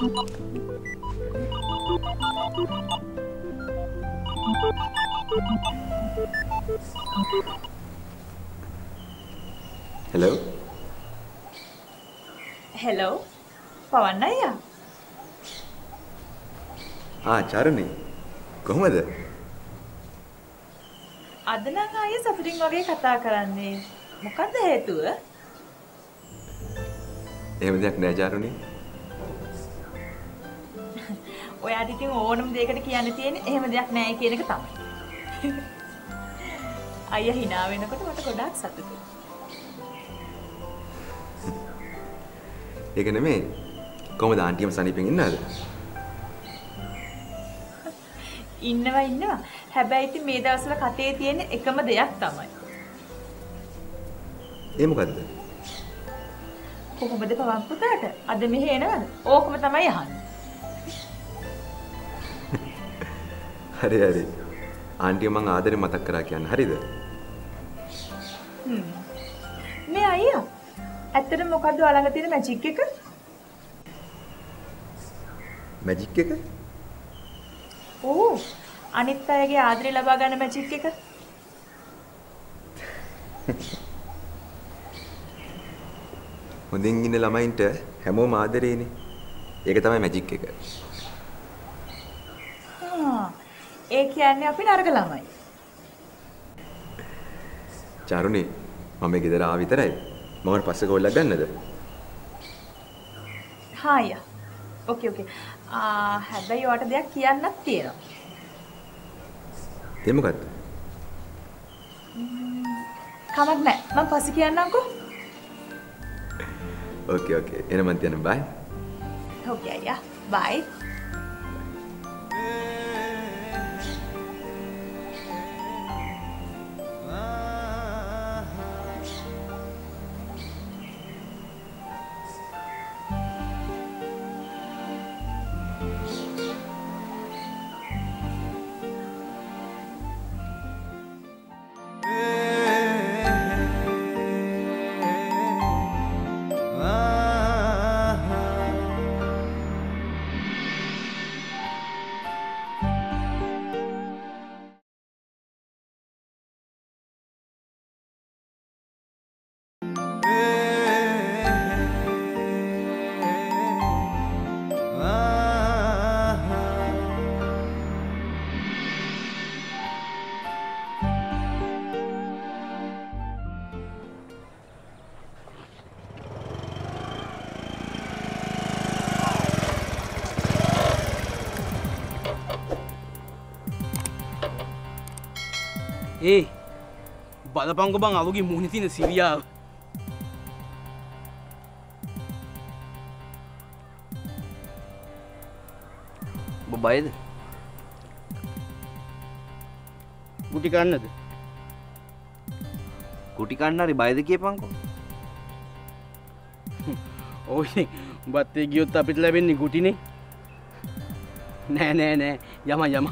Hello. Hello. Pawan ayya. Charuni. කොහමද? අද නම් ආයේ සතුටින් වගේ කතා කරන්නේ. මොකද්ද හේතුව? එහෙම දෙයක් නෑ චාරුනි. ඔයාට ඉතින් ඕනම දෙයකට කියන්න තියෙන්නේ එහෙම දෙයක් නෑ කියන එක තමයි. අයියා hina වෙනකොට මට ගොඩාක් සතුටුයි. ඒක නෙමෙයි. කොහමද ආන්ටියම සනීපෙන් ඉන්නවද? ඉන්නවා. හැබැයි ඉතින් මේ දවස්වල කතේ තියෙන එකම දෙයක් තමයි. ඒ මොකද්ද? කොහොමද පවන් පුතාට? අද මෙහෙ එනවද? ඕකම තමයි අහන්නේ. හරි. ආන්ටිය මං ආදරේ මතක් කරා කියන්න හරිද? මේ අයියා. ඇත්තටම මොකද්ද ඔයාලඟ තියෙන මැජික් එක? මැජික් එක? ඕ අනිත් අයගේ ආදරේ ලබා ගන්න මැජික් එක. හොඳින් ඉන්න ළමයින්ට හැමෝම ආදරේනේ. ඒක තමයි මැජික් එක. ඒ කියන්නේ අපි නරක ළමයි. චාරුනි මම මේ ගෙදර ආව විතරයි. මම පස්සේ කෝල්ලක් ගන්නද? හා අයියා. ඕකේ. හැබැයි ඔයාට දෙයක් කියන්නත් තියෙනවා. ඒ මොකද්ද? කමක් නැහැ. මම පස්සේ කියන්නම්කෝ. ඕකේ. එහෙනම් මම යනවා. බයි. ඕකේ අයියා. බයි. ඒ බලපංගු බං අවගේ මුහුණේ තියෙන සිරියාව. ඔබ බයද? කුටි කන්නද? කුටි කන්න හරි බයද කියපන්කෝ. ඕයි උඹත් ඒ ගියොත් අපිට ලැබෙන්නේ කුටිනේ. නෑ යම.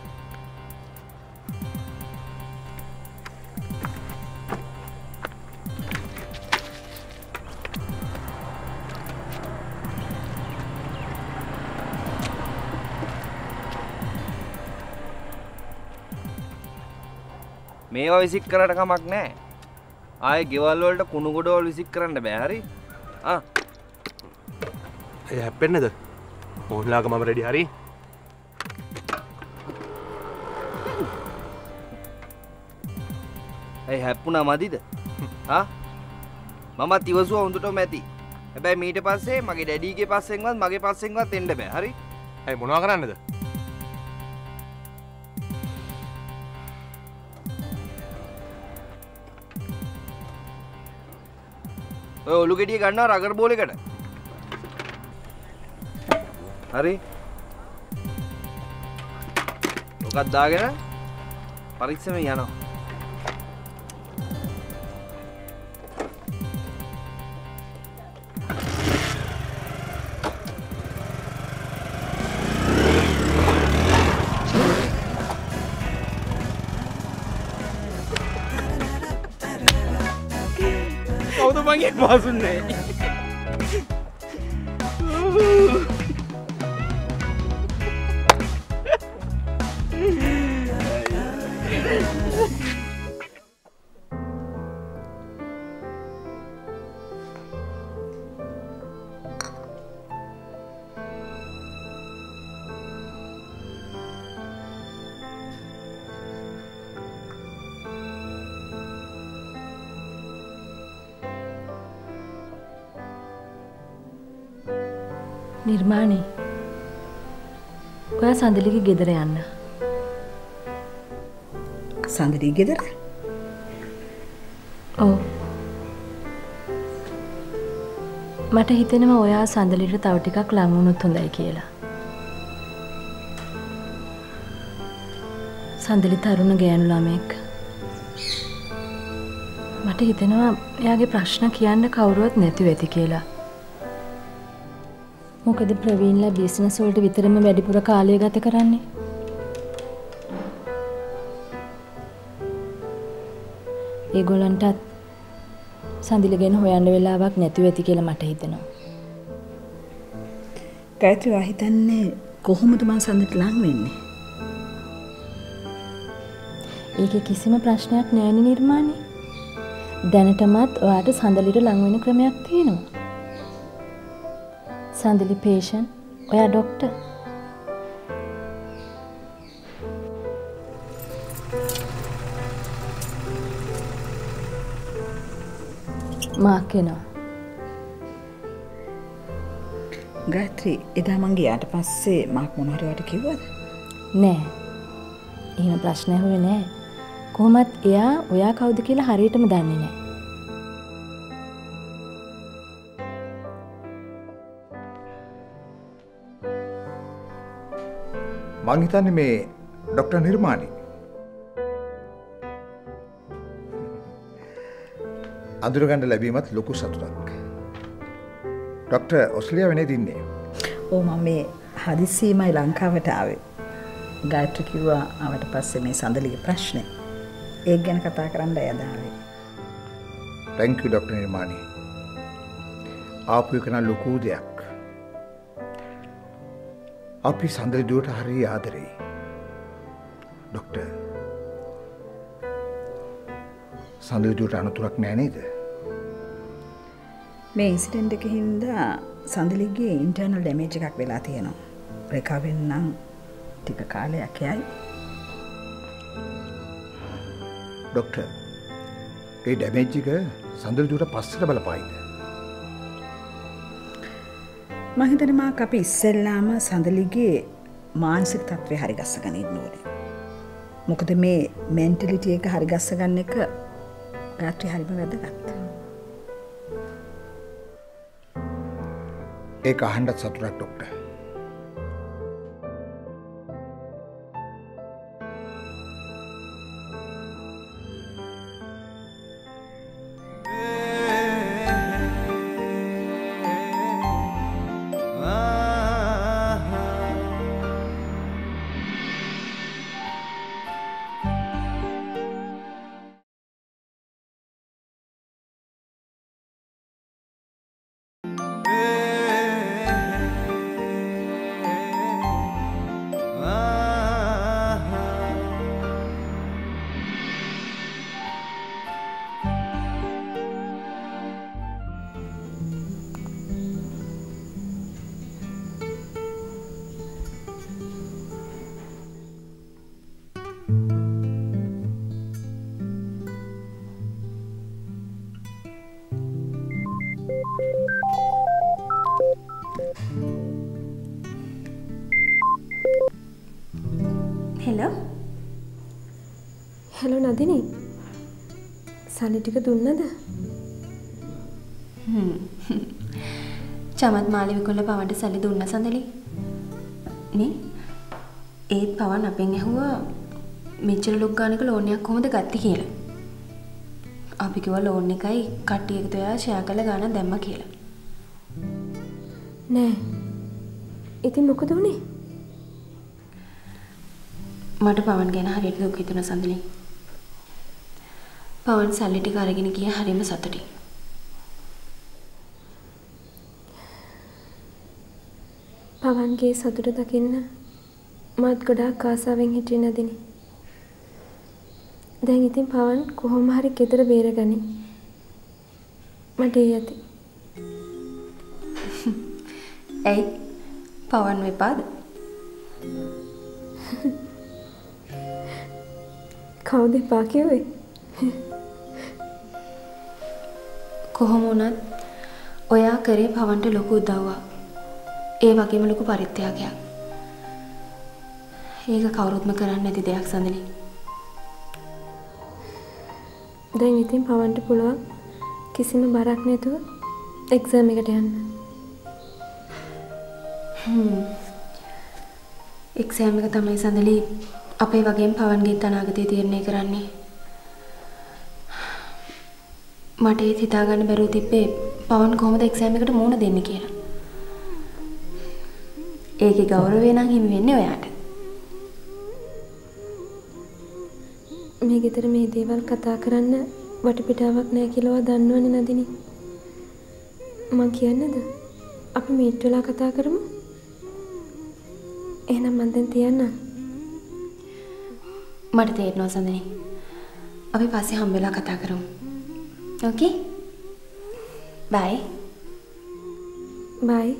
මේවා විසික් කරට කමක් නෑ. ආයේ ගෙවල් වලට කුණු ගොඩවල් විසික් කරන්න බෑ. හරි? ඒ හැප්පෙන්නේද? මොහොන්ලාක මම රෙඩි. හරි? ඇයි හැප්පුණා මදිද? මමත් ඉවසුවා හොඳටම ඇති. හැබැයි මීට පස්සේ මගේ ඩැඩීගේ පස්සෙන්වත් මගේ පස්සෙන්වත් එන්න බෑ. හරි? ඇයි මොනවා කරන්නද? ඔය ඔලු ගෙඩිය ගන්නවා රගර් බෝල් එකට. හරි? ඔකත් දාගෙන පරීක්ෂමෙන් යනවා. කවුද මගේ පාසුන්නේ? නිර්මාණී ඔයා සඳලිගේ ගෙදර යන්න. සඳලී ගෙදර? ඔව්. මට හිතෙනවා ඔයා සඳලිට තව ටිකක් ලං වුණොත් හොඳයි කියලා. සඳලි තරුණ ගෑනු ළමෙක්. මට හිතෙනවා එයාගේ ප්‍රශ්න කියන්න කවුරුවත් නැතුව ඇති කියලා. මොකද ප්‍රවීන්ලා බිස්නස් වලට විතරම වැඩිපුර කාලය ගත කරන්නේ. ඒගොල්ලන්ටත් සඳිල ගැන හොයන්න වෙලාවක් නැතුව ඇති කියලා මට හිතෙනවා. ගායත්‍රි වා හිතන්නේ කොහොමද මං සඳට ලං වෙන්නේ? ඒකේ කිසිම ප්‍රශ්නයක් නෑනේ නිර්මාණි. දැනටමත් ඔයාට සඳලිට ලං වෙන ක්‍රමයක් තියෙනවා. සඳලි patient, ඔයා ડોක්ටර්. මාක් එනවා. ගායත්‍රි එදා මං ගියාට පස්සේ මාක් මොන හරි වට කිව්වද? නෑ. එහෙම ප්‍රශ්න ඇහුවේ නෑ. කොහොමත් එයා ඔයා කවුද කියලා හරියටම දන්නේ නෑ. මං හිතන්නේ මේ ඩොක්ටර් නිර්මාණි අඳුරගන්න ලැබීමත් ලොකු සතුටක්. ඩොක්ටර් ඔස්ට්‍රේලියාවේ නේද ඉන්නේ? ඔව් මම මේ හදිස්සියමයි ලංකාවට ආවේ. ගායත්‍රි කිව්වා ආවට පස්සේ මේ සඳලිගේ ප්‍රශ්නේ ඒක ගැන කතා කරන්න යදාවේ. thank you doctor Nirmani. ආපු එක නම් ලොකු දෙයක්. අපි සඳලි දුවට හරි ආදරෙයි. ඩොක්ටර් සඳලි දුවට අනතුරක් නෑ නේද? මේ ඉන්සිඩන්ට් එකේ හින්දා සඳලිගේ ඉන්ටර්නල් ඩැමේජ් එකක් වෙලා තියෙනවා. රිකවර් වෙන්න නම් ටික කාලයක් යයි. ඩොක්ටර් ඒ ඩැමේජ් එක සඳලි දුවට පස්සට බලපායිද? මම හිතන්නේ මාක් අපි ඉස්සෙල්ලාම සඳලිගේ මානසික තත්ත්වය හරි ගස්ස ගන්න ඉන්න ඕනේ. මොකද මේ මෙන්ටැලිටි එක හරි ගස්ස ගන්න එක ගාත්‍රි හරිම වැදගත්. ඒක අහන්නත් සතුටක් ඩොක්ටර්. හෙලෝ නදිනි සල්ලි ටික දුන්නද? චමත් මාළි විකුණලා පවන්ට සල්ලි දුන්න සඳලි නේ? ඒත් පවන් අපෙන් ඇහුවා මෙච්චර ලොක් ගානක ලෝන් එකක් කොහොමද ගත්තේ කියලා. අපි කිව්වා ලෝන් එකයි කට්ටිය එකතු වෙලා ෂෙයා කරලා ගානක් දැම්මා කියලා. නෑ. ඉතින් මොකද උනේ? මට පවන් ගැන හරියට දුක් හිතුණා සඳලි. පවන් සල්ලි ටික අරගෙන ගිය හරිම සතුටින්. පවන්ගේ සතුට දකින්න මත් ගොඩාක් ආසාවෙන් හිටියේ නදිනි. දැන් ඉතින් පවන් කොහොම හරි ගෙදර බේරගනි. මට යති. ඇයි පවන් වෙපාද? කවුද එපා කිව්වේ? කොහොම වුණත් ඔයා කරේ පවන්ට ලොකු උදව්වක්. ඒ වගේම ලොකු පරිත්‍යාගයක්. ඒක කවුරුත්ම කරන්නේ නැති දෙයක් සඳලි. දැන් ඉතින් පවන්ට පුළුවන් කිසිම බරක් නැතුව එක්සෑම් එකට යන්න. එක්සෑම් එක තමයි සඳලි අපේ වගේම පවන්ගේ අනාගතය තීරණය කරන්නේ. මට ඒත් හිතාගන්න බැරුව තිබ්බේ පවන් කොහොමද එක්සෑම් එකට මුහුණ දෙන්නේ කියලා. ඒකේ ගෞරවය නම් හිමි වෙන්නේ ඔයාට. මේ ගෙදර මේ දේවල් කතා කරන්න වටපිටාවක් නැහැ කියලාවා දන්නවනේ නදිනි. මං කියන්නේද? අපි මීට් වෙලා කතා කරමු. එහෙනම් මං දැන් තියන්නම්. මට තේරෙනවා සඳනි. අපි පස්සේ හම් වෙලා කතා කරමු. Okay? Bye. Bye.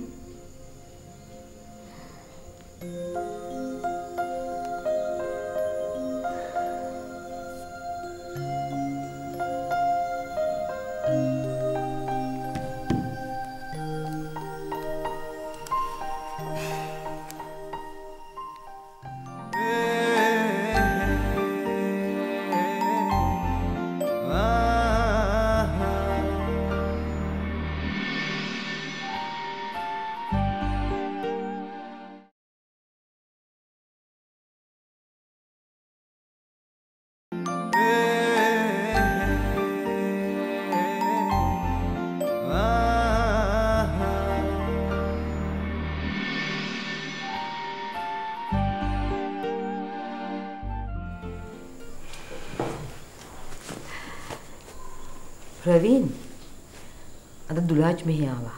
ප්‍රවීන් අද දුලාජ් මෙහි ආවා.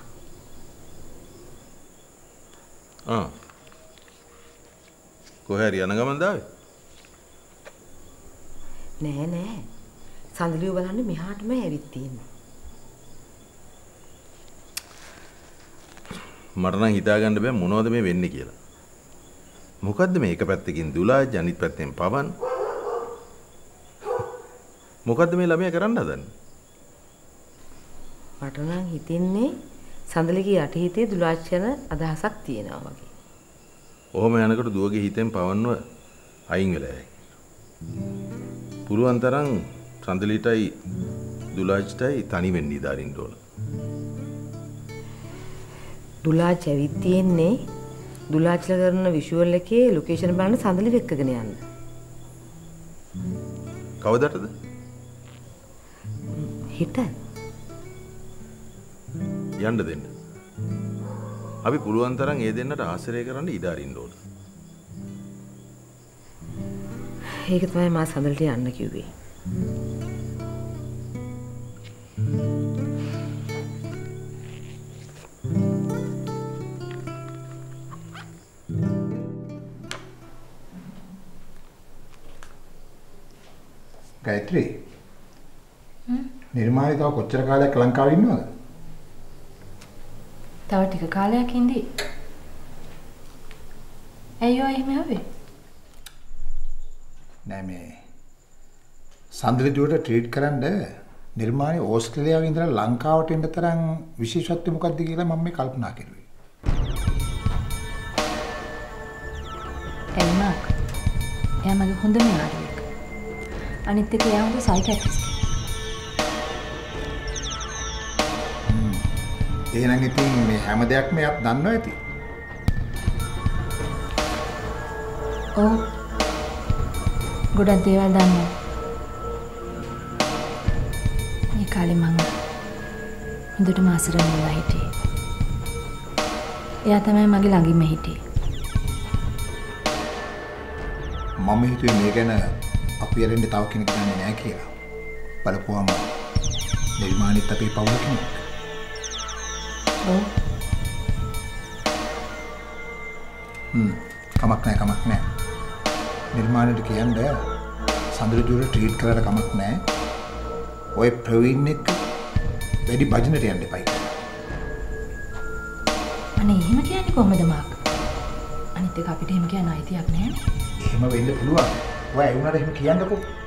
කොහේ හරි යන ගමන් දාවේ? නෑ නෑ. සඳලියෝ බලන්න මෙහාටම ඇවිත් තියෙනවා. මට නම් හිතා ගන්න බෑ මොනවද මේ වෙන්නේ කියලා. මොකද්ද මේ එක පැත්තකින් දුලාජ් අනිත් පැත්තෙන් පවන්? මොකද්ද මේ ළමයා කරන්න හදන්නේ? මට නම් හිතෙන්නේ සඳලිගේ යටිහිතේ දුලාජ් යන අදහසක් තියෙනවා වගේ. ඔහොම යනකොට දුවගේ හිතෙන් පවන්ව අයින් වෙලා යයි. පුළුවන් තරම් සඳලිටයි දුලාජ්ටයි තනි වෙන්න ඉදාරින්න ඕන. දුලාජ් ඇවිත් තියෙන්නේ දුලාජ්ලා කරන විෂුවල් එකේ ලොකේෂන් බලන්න සඳලි වෙක්කගෙන යන්න. කවදටද? හිට යන්න දෙන්න. අපි පුළුවන් තරම් ඒ දෙන්නට ආශ්‍රය කරන්න ඉඩ අරින්න ඕන. ඒක තමයි මා සඳලට යන්න කිව්වේ. ගායත්‍රි. නිර්මාණය තව කොච්චර කාලයක් ලංකාවේ ඉන්නවද? තව ටික කාලයක් ඉඳී. අයියෝ එහෙම ආවේ? නෑ මේ සඳලි දුවට ට්‍රීට් කරන්න නිර්මාණය ඕස්ට්‍රේලියාවේ ඉඳලා ලංකාවට එන්න තරම් විශේෂත්වය මොකක්ද කියලා මම මේ කල්පනා කරුවේ. එල්මාක්. එයා මගේ හොඳම යාළුවෙක්. අනිත් එක එයා හොඳ සයිකියාට්‍රිස්ට්. එහෙනම් ඉතින් මේ හැම දෙයක්ම එයාත් දන්නවා ඇති. ඔව්. ගොඩක් දේවල් දන්නවා. මේ කාලේ මම හොඳටම අසරණ වෙලා හිටියේ. එයා තමයි මගේ ළඟින්ම හිටියේ. මම හිතුවේ මේ ගැන අපි ඇරෙන්න තව කෙනෙක් දන්නේ නැහැ කියලා. බලපුවම නිර්මාණිත් අපේ පවුල කෙනෙක්. ඔව්. කමක් නැහැ. නිර්මාණයට කියන්නේ සඳලි දුර ට්‍රීට් කරලා කමක් නැහැ. ඔය ප්‍රවීන් එක්ක වැඩි බජනට යන්න එපයි. අනේ එහෙම කියන්නේ කොහමද මාක්? අනිත් එක අපිට එහෙම කියන්න අයිතියක් නැහැ. එහෙම වෙන්න පුළුවන්. ඔය ඒ වුණාට එහෙම කියන්නකෝ.